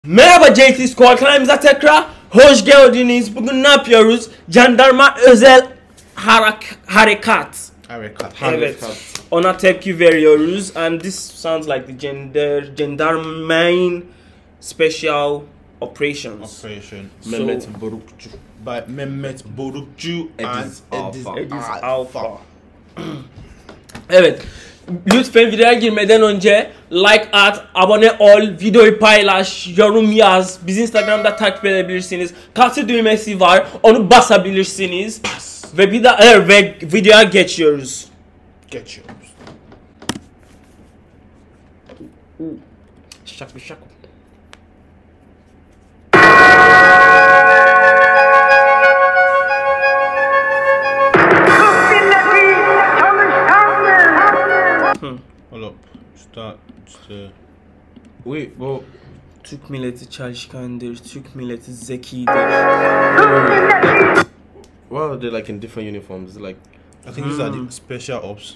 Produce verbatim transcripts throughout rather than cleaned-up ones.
Merhaba J T Squad, kanalımıza tekrar hoş geldiniz. Bugün ne yapıyoruz? Jandarma özel harak harekat. Harekat. Evet. Ona tepki veriyoruz. And this sounds like the gender Gendarmerie Special Operations. Operation. So, Mehmet Borukcu. By Mehmet Borukcu and Edis Edis Edis Alfa. Alfa. Evet. Lütfen videoya girmeden önce like at, abone ol, videoyu paylaş, yorum yaz. Bizi Instagram'da takip edebilirsiniz. Katıl düğmesi var, onu basabilirsiniz. Bas. Ve bir daha er, ve videoya geçiyoruz. Geçiyoruz. Şak bir şak. Hold up. Start. Işte. Wait, bu Türk milleti çalışkandır, Türk milleti zekidir. Why are they like in different uniforms? Like, I think these are the special ops.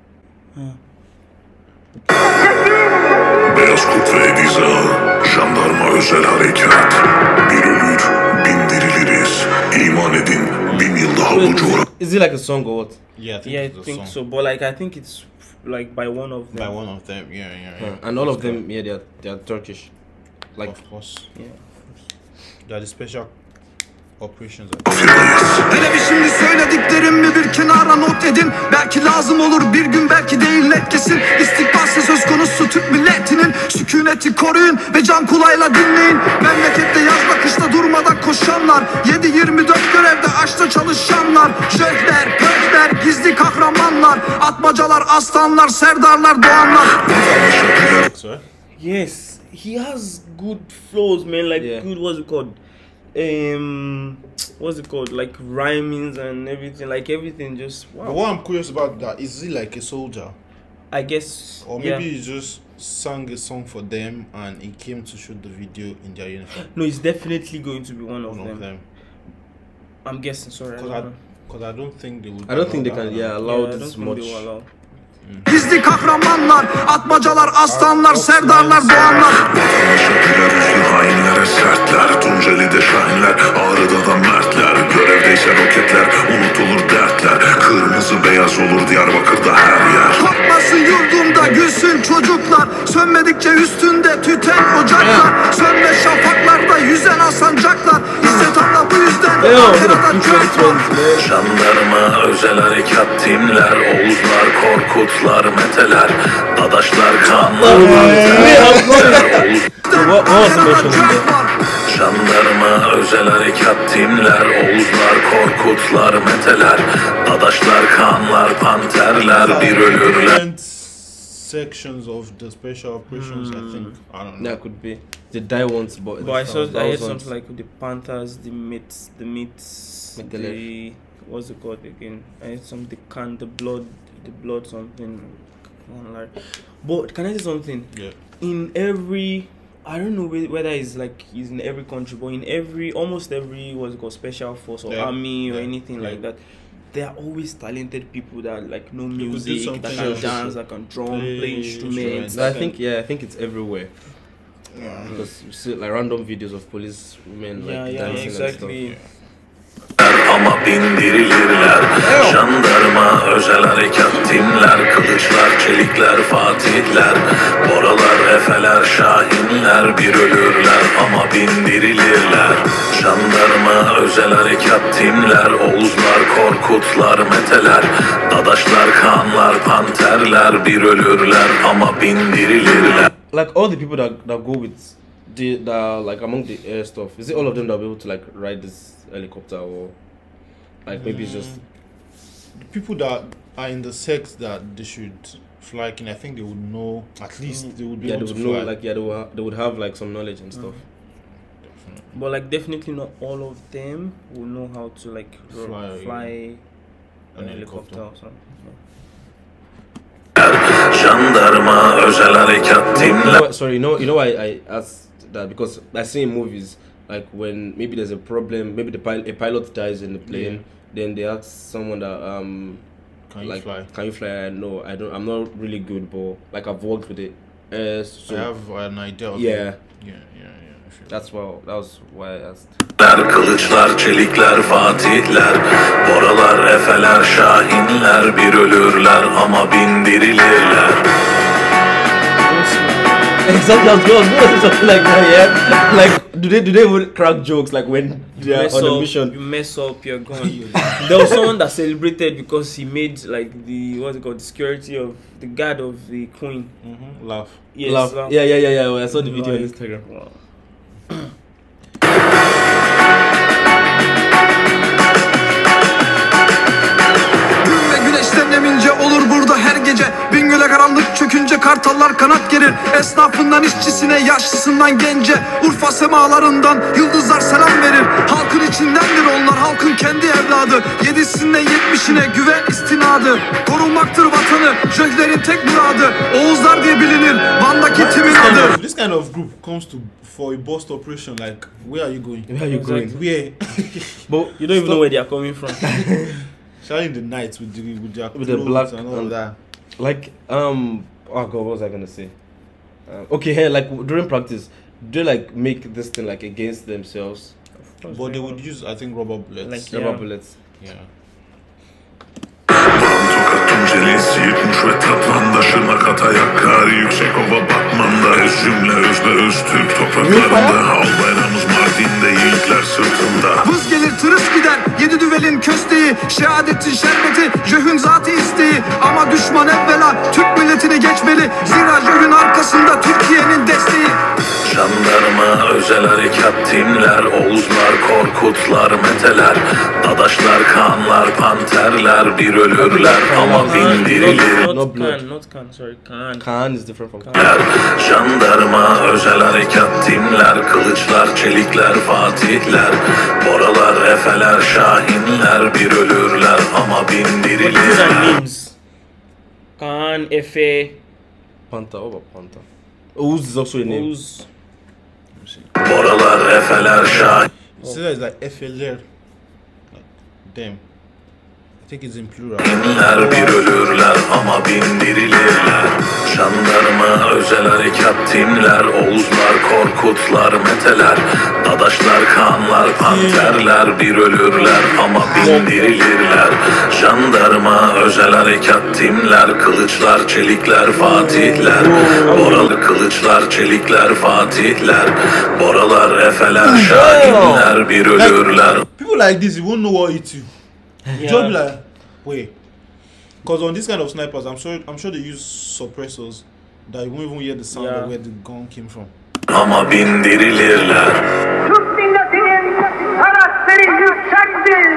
Beyaz Kurt ve Ediz Ağa, jandarma özel harekat. Bir ölür, bin diriliriz. İman edin, bin yıl daha bu coğrafya. is it like a song or what? Yeah, I think Yeah, I it's a think song. so, but like I think it's like by one of them. By one of them. Yeah, yeah, yeah. Uh, and all of them, yeah, they're they're Turkish. Like, Of course. Yeah. They are the special operations. Hele bir şimdi söylediklerimi bir kenara not edin. Belki lazım olur bir gün, belki değil net kesin. İstikbalse söz konusu Türk milletinin. Sükuneti koruyun ve can kulağıyla dinleyin. Memlekette yazda kışta durmadan koşanlar, yedi yirmi dört görevde açta çalışanlar. Jöhler, pöhler, gizli kahramanlar. Atmacalar, aslanlar, serdarlar, doğanlar. Sorry? Yes, he has good flows, man. Like Yeah. good, what's it called? Um, what's it called? Like rhymings and everything. Like everything, just But wow. what I'm curious about that is he like a soldier, I guess. or maybe Yeah. he just sang a song for them and he came to shoot the video in their uniform. No, it's definitely going to be one of One them. of them. I'm guessing. Sorry, I Because don't I, know. cause I don't think they would. I don't think they allow can, that. yeah, allow Yeah, I don't this think much. they will allow. Gizli kahramanlar, atmacalar, aslanlar, serdarlar, doğanlar. Şakiler, üstü hainlere sertler. Tunceli'de şahinler, Ağrı'da da mertler. Görevdeyse roketler, unutulur dertler. Kırmızı beyaz olur Diyarbakır'da her yer. Korkmasın yurdumda, gülsün çocuklar. Sönmedikçe üstünde tüten ocaklar. Sönme şafaklarda yüzen asancaklar. İzzet abla bu yüzden Yeah, ahirete which kök one var. it was, man? Jandarma özel harekat timler. Oğuzlar, Korkutlar, Meteler. Dadaşlar, kanlar, panterler. Oğuz What, what was the mention of Kök var. Jandarma özel harekat timler. Oğuzlar, Korkutlar, Meteler. Dadaşlar, kanlar, panterler. Bir ölürler. Different sections of the special operations, I think. I don't know. That could be. The die ones, but, But I saw, I heard thousands. something like with the Panthers, the myths, the myths, Meteler. the what's it called again? I heard some the can, the blood, the blood something. Like, but can I say something? Yeah. In every, I don't know whe- whether it's like it's in every country, but in every, almost every what's it called, special force or Yeah. army or Yeah. anything Yeah. like that, there are always talented people that like know could do music, that something can else. dance, that can drum, Play play instruments. instruments. No, that I can- think, yeah, I think it's everywhere. Yeah. Because you see like random videos of police women like yeah, yeah, dancing exactly. and stuff. Ama bindirilirler. Jandarma özel harekat timler. Kılıçlar, çelikler, fatihler. Boralar, efeler, şahinler. Bir ölürler ama bindirilirler. Jandarma özel harekat timler. Oğuzlar, Korkutlar, Meteler. Dadaşlar, kanlar, panterler. Bir ölürler ama bindirilirler. Like all the people that, that go with the that like among the air stuff, is it all of them that will be able to like ride this helicopter, or like maybe it's just The people that are in the sects that they should fly in, I think they would know, at least they would be yeah they able would to know fly. like yeah they would ha- they would have like some knowledge and stuff. But like definitely not all of them will know how to like ro- Fly, fly, an a helicopter. helicopter or something. Jandarma özel harekat You know timler. what- sorry, you know you know why I asked that, because I see in movies like when maybe there's a problem, maybe the pilot a pilot dies in the plane, Yeah. then they ask someone that um Can you like fly? can you fly? No, I don't. I'm not really good, but like I've worked with it. Uh, so I have an idea of yeah. it. Yeah, yeah, yeah. That's why that was why I asked. Kılıçlar, çelikler, fatihler, boralar, efeler, şahinler, bir ölürler ama bindirilirler. Exactly, I was going to say something like that, yeah. Like, do they do they would crack jokes like when they are mess on a up, mission? you mess up, you're gone. There was someone that celebrated because he made like the what's it called, the security of the guard of the queen. Mm-hmm. Laugh. Yes, Laugh. laugh. Yeah, yeah, yeah, yeah. I saw the video on Like, Instagram. wow. Gün ve güneş demlemince olur burada her gece. Bingöl'e karanlık çökünce kartallar kanat gerir. Esnafından işçisine, yaşlısından gence. Urfa semalarından yıldızlar selam verir. Halkın içindendir onlar, halkın kendi evladı. Yedisinden yetmişine güven istinadı. Korunmaktır vatanı, jöhlerin tek muradı. Oğuzlar diye bilinir Van'daki timin This kind adı. of, this kind of group comes to for a bust operation. Like, where are you going? Where are you going? Where? But you don't even know where they are coming from. Shine in the night with the with their With the clothes black and all and- that. Like, um, oh god, what was I gonna say? Uh, okay, hey, like during practice, do they like make this thing like against themselves? But they would use, I think, rubber bullets. Like- Rubber Yeah. bullets. yeah. Tokat Tunceli yıkmış ve tatlandaşına kata yakar. Yüksek ova Batman'da öz cümle özde öz Türk topraklarında. Al bayrağımız Mardin'de yiğitler sırtında. Vız gelir tırıs gider yedi düvelin kösteği. Şehadetin şerbeti jöhün zatı isteği. Ama düşman evvela Türk milletini geçmeli. Zira jöhün arkasında Türkiye'nin desteği. Jandarma, özel harekat timler, Oğuzlar, Korkutlar, Meteler, Dadaşlar, Kanlar, Panterler, bir ölürler ama bindirilir. Not, No not blood. Khan, not Khan, sorry, Khan. Khan is different from Khan. Jandarma, özel harekat timler, kılıçlar, çelikler, fatihler, boralar, efeler, şahinler, bir ölürler ama But these are bindirilirler. names. Khan, Efe, Panther, what about Panther? Ouz is also a name. Ouz. Boralar, efeler, şahin. So it's like F L R. Like, damn. I think it's in plural. Binler bir ölürler ama bindirilirler. Jandarma, özel harekat timler, Oğuzlar, Korkutlar, Meteler, Dadaşlar, Kanlar, Panterler, bir ölürler ama bindirilirler. Jandarma, özel harekat timler, kılıçlar, çelikler, fatihler, boralı kılıçlar, çelikler, fatihler, boralar, efeler, şahinler, bir ölürler. People like this, you won't know what hit you. Yeah. Just be like, wait. Because on this kind of snipers, I'm sure I'm sure they use suppressors that you won't even hear the sound Yeah. of where the gun came from. Ama bindirilirler. Türk milletinin karakteri yüksektir.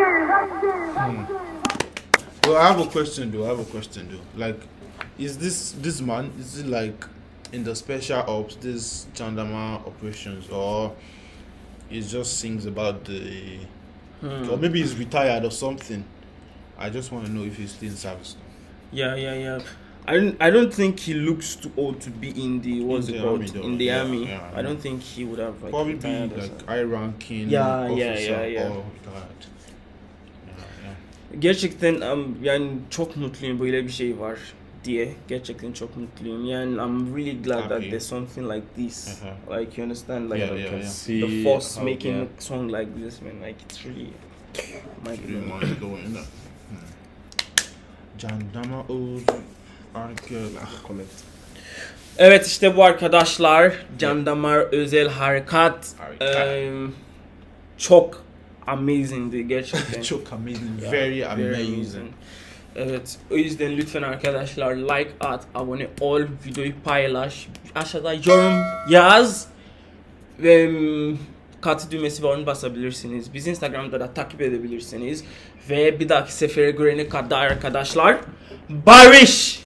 Well, I have a question though. I have a question though. Like, is this this man? Is it like in the special ops, this Chandama operations, or it just sings about the, or maybe he's retired or something? I just want to know if he's still in service. Yeah, yeah, yeah. I don't, I don't think he looks too old to be in the what's In it the called army though, in the yeah, army. yeah, I don't think he would have like Probably be retired or like something. high ranking Yeah, officer yeah, yeah, yeah. or retired. Yeah, yeah. Gerçekten um, yani çok mutluyum böyle bir şey var diye. Gerçekten çok mutluyum. Yani I'm really glad that Happy. there's something like this. Uh-huh. Like you understand, like Yeah, I yeah, can yeah. see the See force how- making yeah. a song like this, man. Like it's really mind Really blowing. mind blowing, isn't it? Jandama Oz Arkel. Comment. Evet işte bu arkadaşlar Candamar Özel Harekat Harekat. em, çok amazing'di gerçekten. Çok amazing, Ya, very amazing. Evet, o yüzden lütfen arkadaşlar like at, abone ol, videoyu paylaş, aşağıda yorum yaz ve em, katı düğmesi var, onu basabilirsiniz. Bizi Instagram'da da takip edebilirsiniz ve bir dahaki sefere görene kadar arkadaşlar barış.